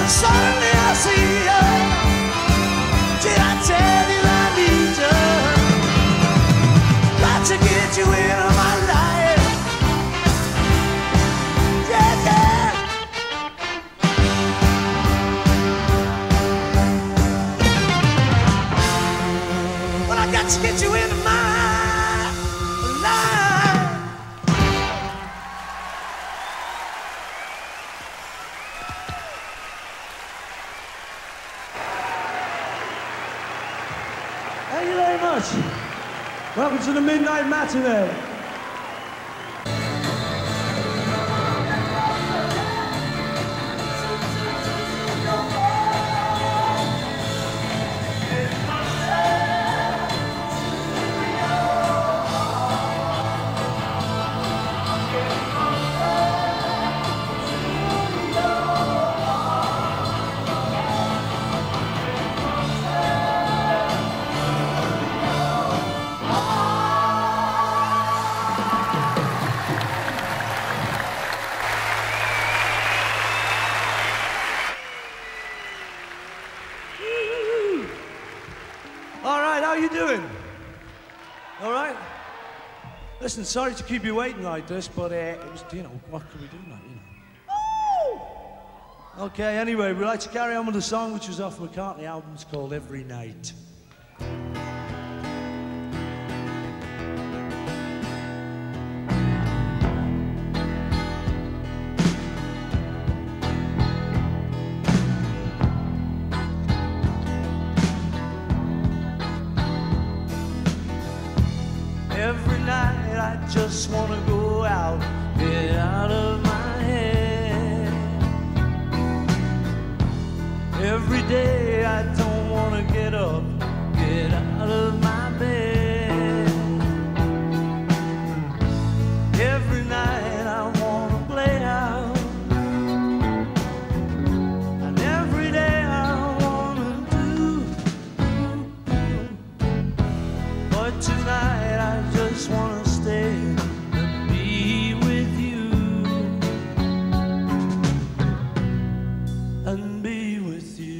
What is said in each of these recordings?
Suddenly I see you. Did I tell you I need you? Got to get you into my life. Yeah, yeah. Well, I got to get you into my life. Thank you very much. Welcome to the Midnight Matinee. Listen, sorry to keep you waiting like this, but it was, you know, what could we do now, you know? Okay, anyway, we'd like to carry on with the song which was off McCartney album. It's called Every Night. Every night I just want to go out, get out of my head. Every day I don't want to get up, get out of my bed. Every night I want to play out, and every day I want to do. But tonight I just want to stay and be with you, and be with you.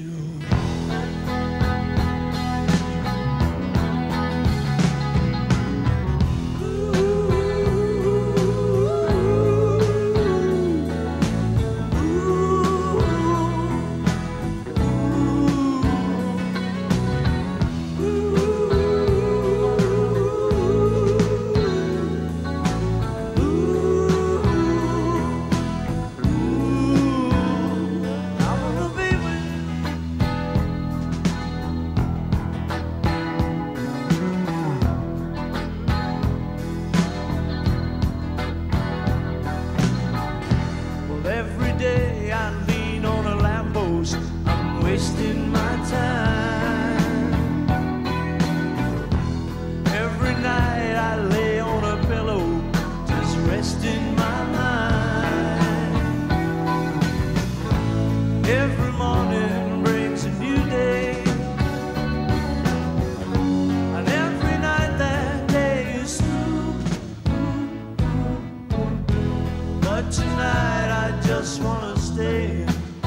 Wasting my time. Every night I lay on a pillow, just resting my mind. Every morning brings a new day, and every night that day is through. But tonight I just want to stay.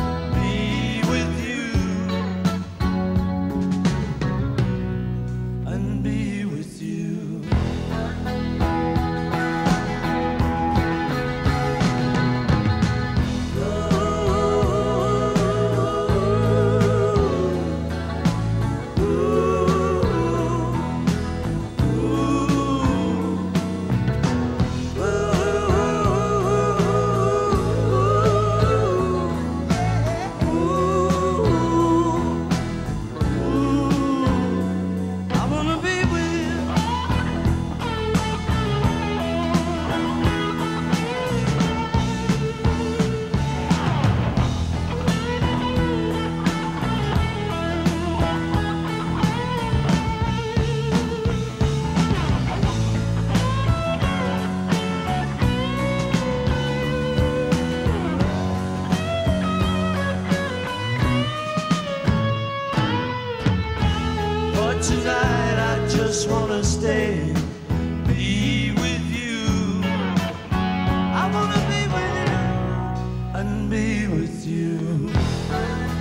Tonight I just want to stay, be with you. I want to be with you and be with you.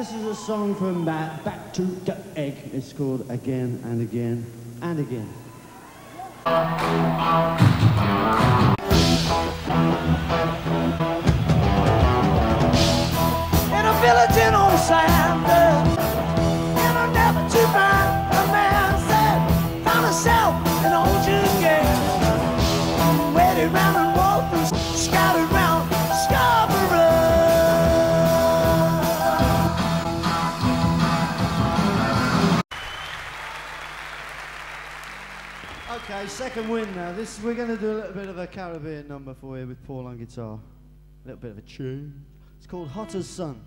This is a song from Back to the Egg. It's called Again and Again and Again. In a village in old Siam, and I never to find a man said, found herself an old June game, waited round and walked and scouted round Scarborough. Okay, second win now. This we're going to do a little bit of a Caribbean number for you with Paul on guitar. A little bit of a tune. It's called Hot as Sun.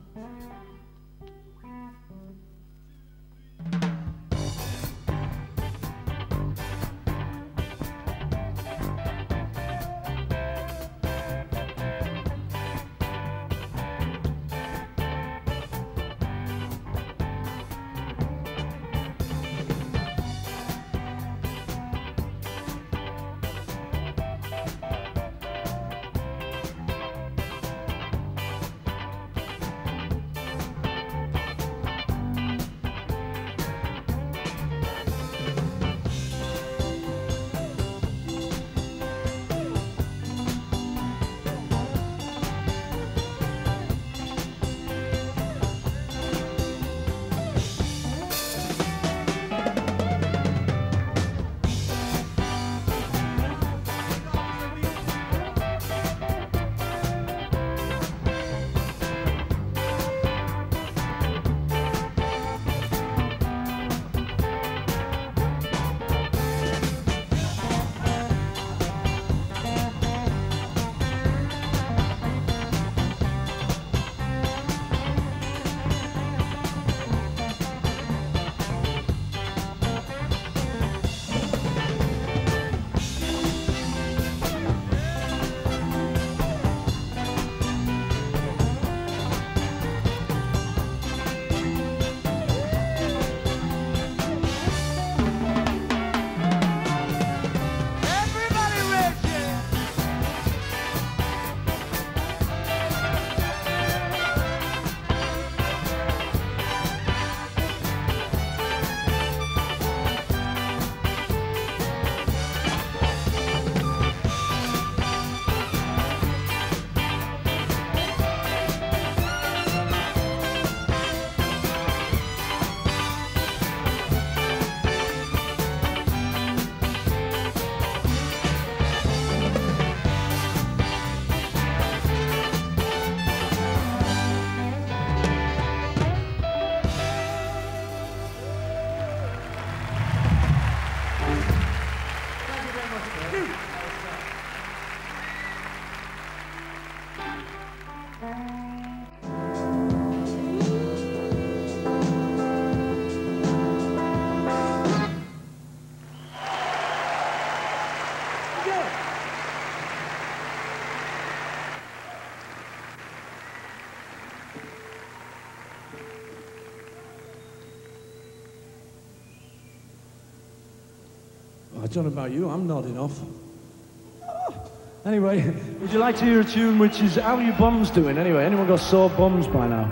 I don't know about you, I'm nodding off. Anyway, would you like to hear a tune which is How Are Your Bums Doing? Anyway, anyone got sore bums by now?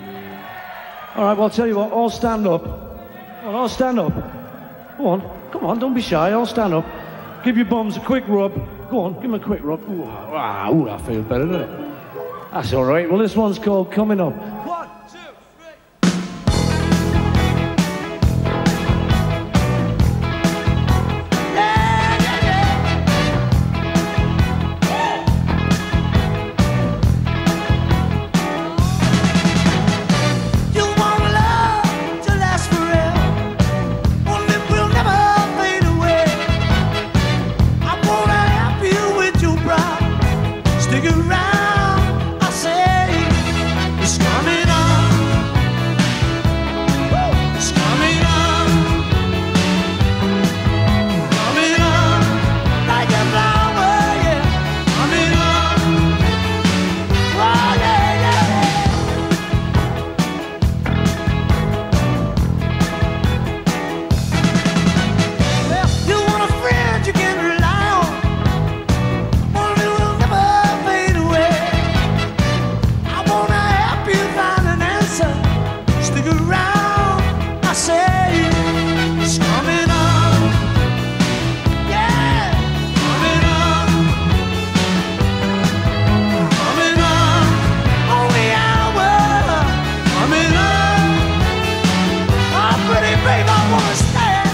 All right, well, I'll tell you what, all stand up. All stand up. Go on, come on, don't be shy, all stand up. Give your bums a quick rub. Go on, give them a quick rub. Ooh, that feels better, doesn't it? That's all right. Well, this one's called Coming Up. Stick around, I say, it's coming. Stick around, I say, it's coming on. Yeah, coming on. Coming on, on the hour. Coming on. Oh, pretty babe, I wanna stand.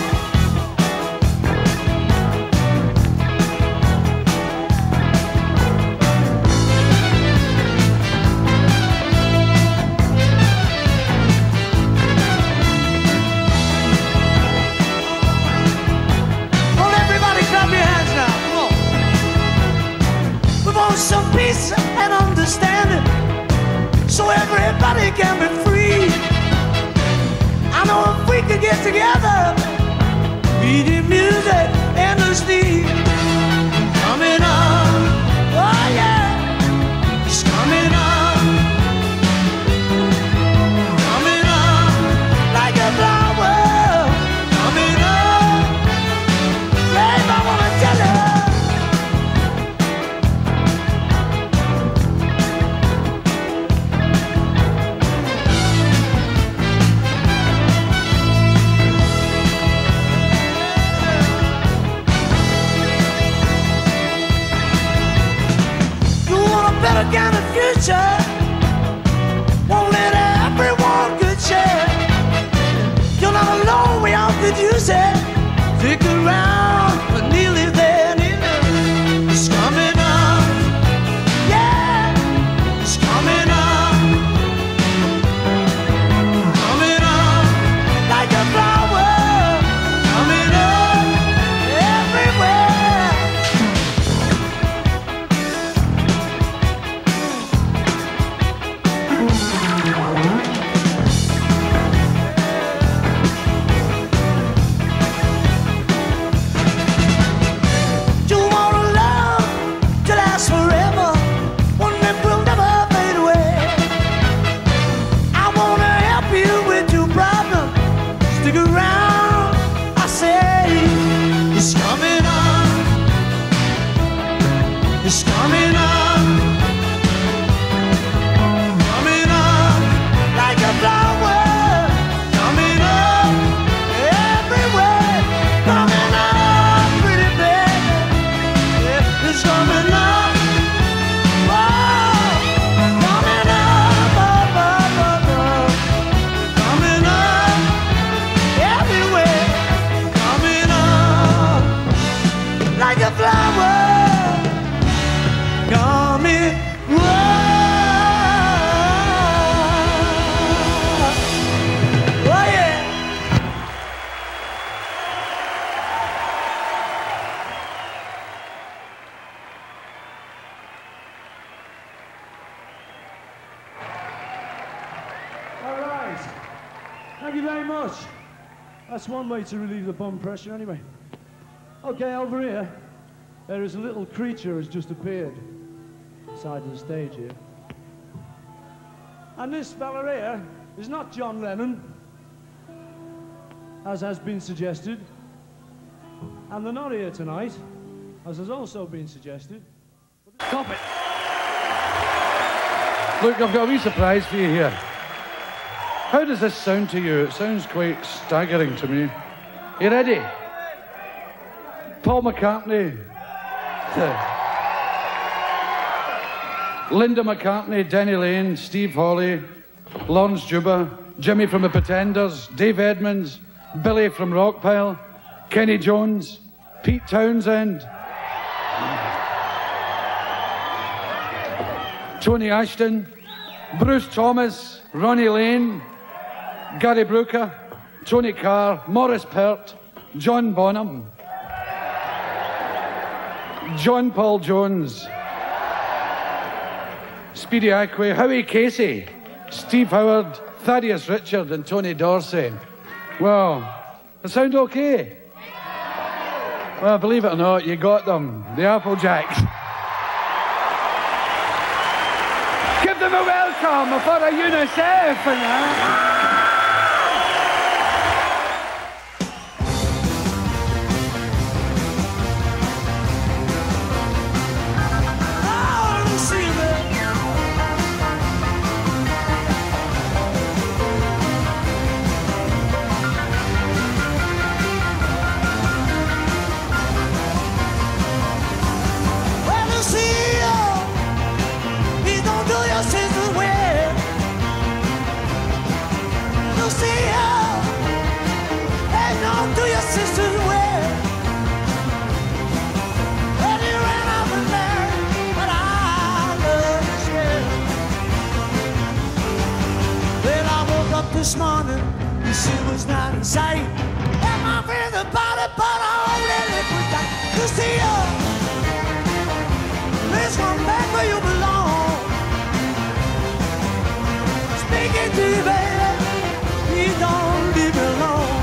Some peace and understanding, so everybody can be free. I know if we could get together, eating music endlessly. Coming on, oh yeah, it's coming on. Coming on, like a flower. Coming on, babe, I wanna tell you. Kind of future, won't let everyone good share. You're not alone, we all could use it. Stick around, we're nearly there, nearly. It's coming on, yeah, it's coming on. Coming on, like a flower. Coming on, everywhere. It's coming on, coming on, like a flower, coming on, everywhere, coming on, pretty baby, yeah, it's coming on, oh, coming on, oh, oh, oh, oh. Coming on, everywhere, coming on, like a flower. Coming, whoa, oh yeah. All right. Thank you very much. That's one way to relieve the bum pressure anyway. Okay, over here, there is a little creature has just appeared. Side of the stage here. And this fella here is not John Lennon, as has been suggested. And they're not here tonight, as has also been suggested. Stop it! Look, I've got a wee surprise for you here. How does this sound to you? It sounds quite staggering to me. You ready? Paul McCartney. Linda McCartney, Denny Lane, Steve Hawley, Lawrence Juba, Jimmy from the Pretenders, Dave Edmonds, Billy from Rockpile, Kenny Jones, Pete Townsend, Tony Ashton, Bruce Thomas, Ronnie Lane, Gary Brooker, Tony Carr, Maurice Pert, John Bonham, John Paul Jones, Speedy Acquay, Howie Casey, Steve Howard, Thaddeus Richard and Tony Dorsey. Well, does it sound okay? Well, believe it or not, you got them. The Applejacks. Give them a welcome for a UNICEF and that. Lucille, hang on to your sister's way. And he ran off and married, but I love Lucille. Then I woke up this morning, Lucille was not in sight. And my friends about it, but I only live with that. Lucille, please come back where you belong. Speaking to you, baby, please don't leave me alone.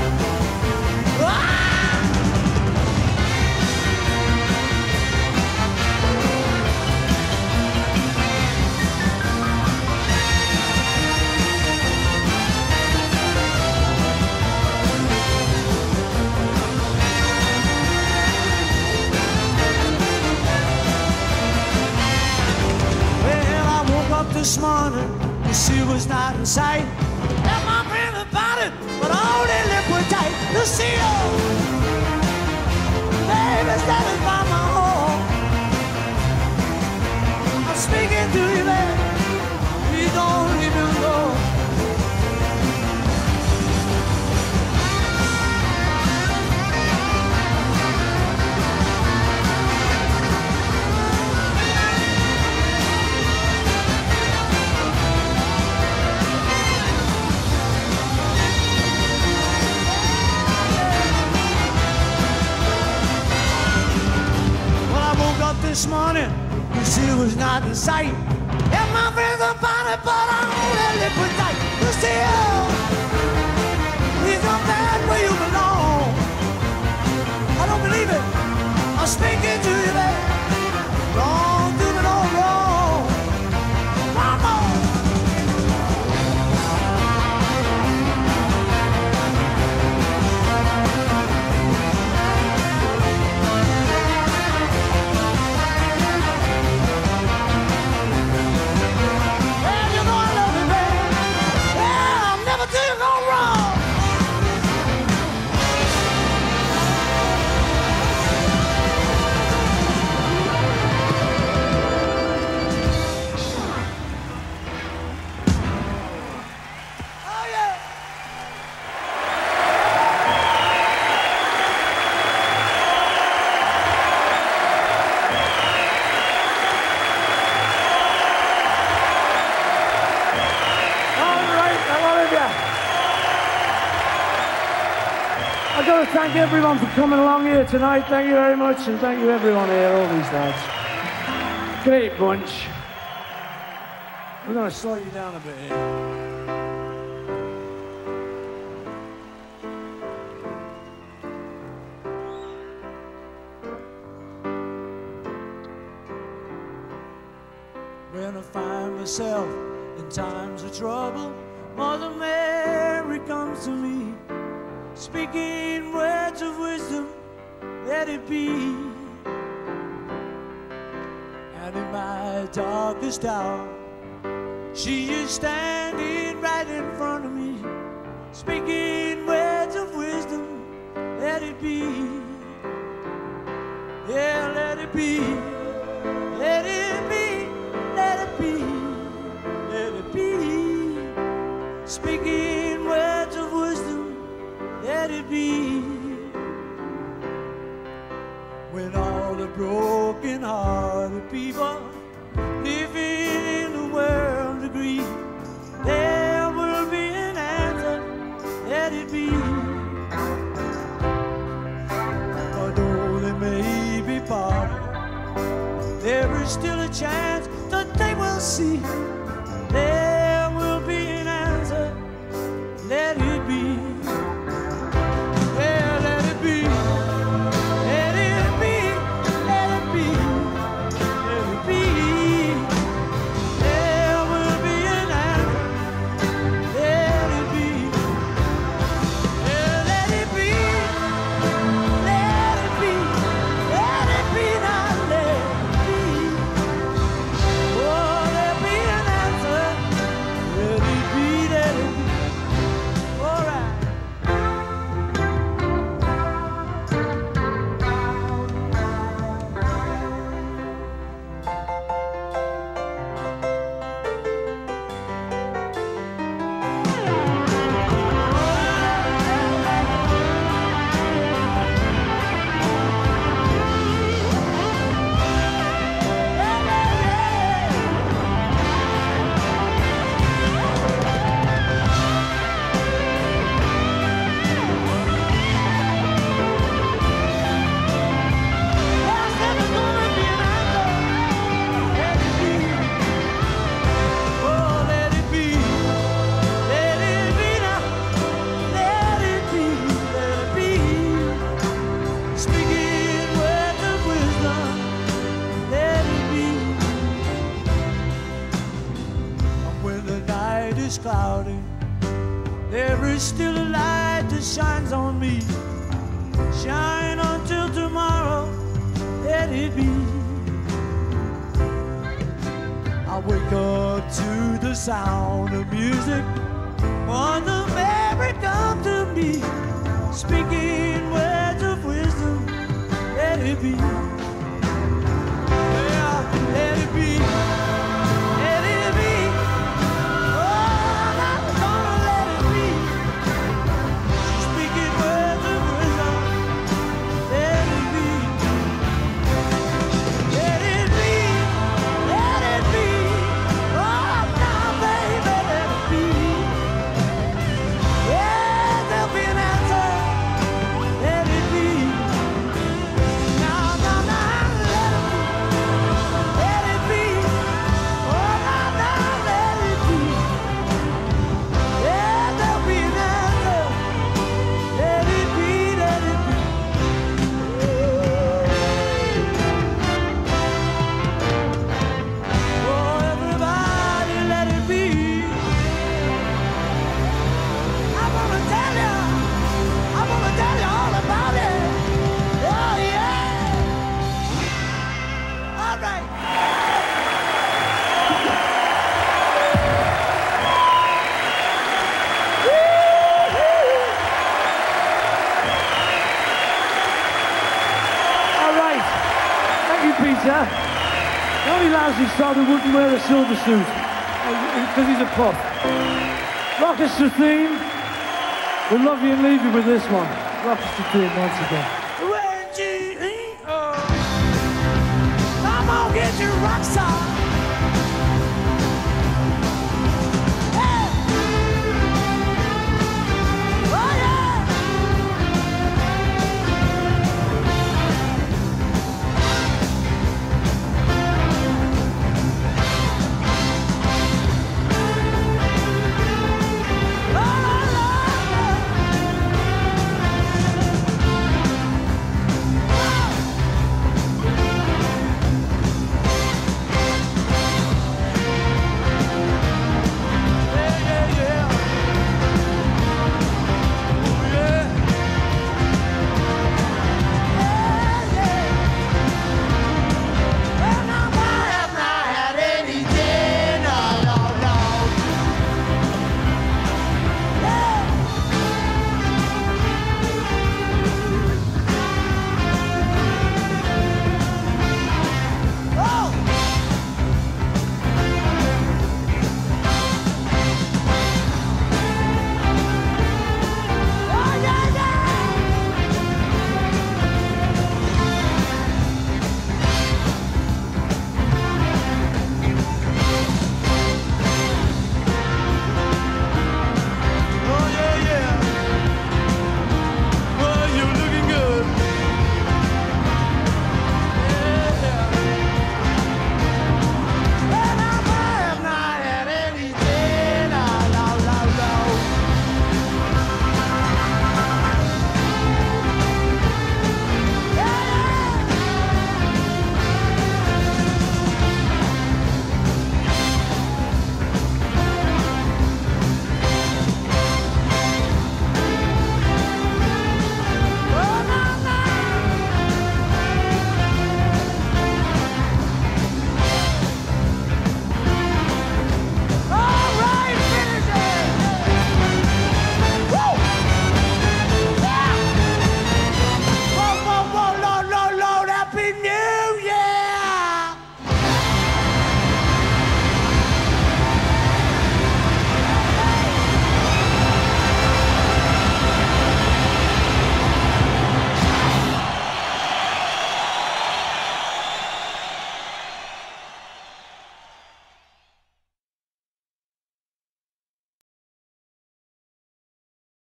This morning, Lucille was not in sight. Tell my friend about it, but all they live were tight. Lucille, baby, standing by my home. I'm speaking to you, baby. Please don't leave me alone. This morning, Lucille was not in sight. And my friends about it, but I only live with tight. Lucille, please come back where you belong. I don't believe it. I'm speaking to you, baby. Don't do me no wrong. Come on. Thank everyone for coming along here tonight. Thank you very much, and thank you everyone here, all these lads. Great bunch. We're going to slow you down a bit here. When I find myself in times of trouble, Mother Mary comes to me, speaking words of wisdom, let it be. And in my darkest hour, she is standing right in front of me, speaking words of wisdom, let it be. Yeah, let it be. Let it be. Let it be. Let it be. Speaking words of wisdom, let it be. When all the broken-hearted people living in the world agree, there will be an answer, let it be. Although they may be parted, there is still a chance that they will see. There will be an answer, let it be. Be is still a light that shines on me. Shine until tomorrow, let it be. I wake up to the sound of music. Mother Mary come to me, speaking words of wisdom. Let it be. Yeah, let it be. Let it be. Oh, I'm gonna let it be. Speaking words of wisdom. Let it be. Let it be. Let it be. Oh, now, baby, let it be. Yeah, there'll be an answer. Let it be. Now, now, now, let it be. Let it be. Oh, now, now, let it be. Yeah, there'll be an answer. Let it be, let it be. Oh, everybody, let it be. I'm gonna tell you all about it. Oh, yeah. All right. All right. Thank you, Peter. The only lousy star who wouldn't wear a silver suit because he's a pup. Rockestra Theme. We'll love you and leave you with this one. Rockestra Theme once again.